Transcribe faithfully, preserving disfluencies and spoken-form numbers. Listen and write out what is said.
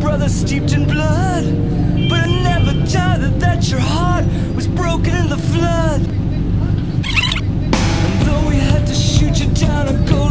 brother steeped in blood, but I never doubted that your heart was broken in the flood. And though we had to shoot you down and go